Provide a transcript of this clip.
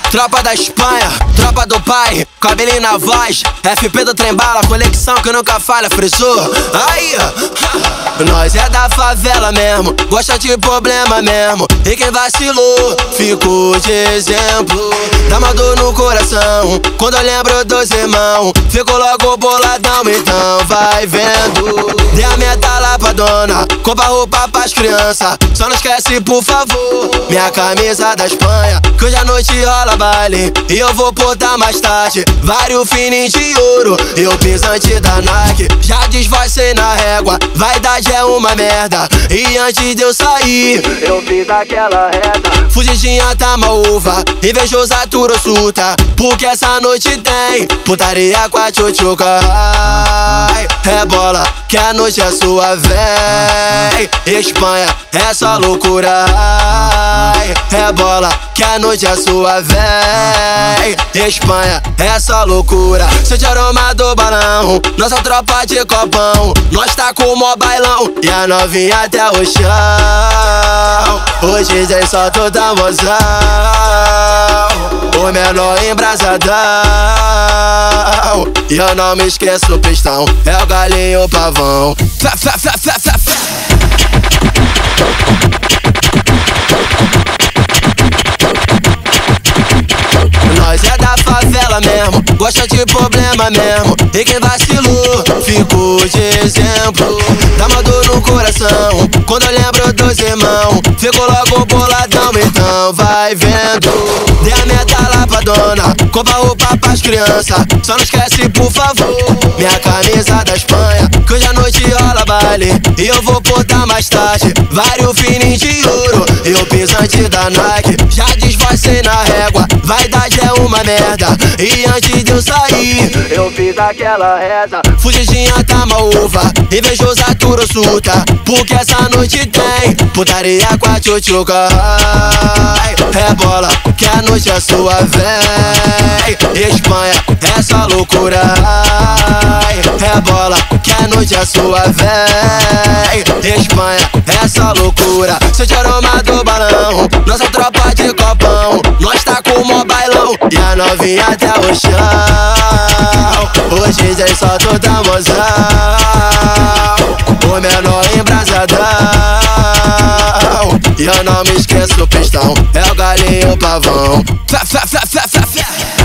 Tropa da Espanha, tropa do pai, cabelinho na voz, FP do trem-bala, conexão que nunca falha, frisou. Aí, nós é da favela mesmo, gosta de problema mesmo. E quem vacilou, ficou de exemplo. Dá uma dor no coração, quando eu lembro dos irmãos. Fico logo boladão, então vai vendo. Dê a meta lá pra dona, compra roupa pras crianças. Só não esquece, por favor, minha camisa da Espanha, que hoje à noite rola baile e eu vou botar mais tarde. Vários fininhos de ouro e o pisante da Nike. Já desvacei na régua, vaidade é uma merda. E antes de eu sair, eu fiz aquela reta. Fugidinha tá uma uva, invejosa surta, porque essa noite tem putaria com a tchutchuca. Ai, rebola, que a noite é sua, véi. Espanha, é só loucura. Ai, rebola, que a noite é sua, véi. Espanha, é só loucura. Sente aroma do balão, nossa tropa de copão. Nós tá com o mó bailão e a novinha até o chão. Hoje tem só toda mozão, o menor embrasadão. E eu não me esqueço do pistão, é o galinho o pavão. Nós é da favela mesmo, gosta de problema mesmo. E quem vacilou, ficou de exemplo. Dá uma dor no coração, quando eu lembro dos irmãos. Fico logo boladão, então vai vendo. Dê a meta lá pra dona, compra roupa pras crianças. Só não esquece, por favor, minha camisa da Espanha, que hoje à noite rola baile e eu vou botar mais tarde. Vários fininhos de ouro e o pisante da Nike. Já desvacei na régua, vaidade é uma merda. E antes de eu sair, eu fiz aquela reza. Fugidinha tá uma uva, invejosa surta, porque essa noite tem putaria com a tchutchuca. Ai, rebola, que a noite é sua, véi. Espanha, é só loucura. Ai, rebola, que a noite é sua, véi. Espanha, é só loucura. Sente aroma do balão, nossa tropa de copão. Nós tá com o mó bailão e a novinha até o chão. Hoje tem só toda mozão, o menor embrasadão. E eu não me esqueço do pistão, é o galinho o pavão.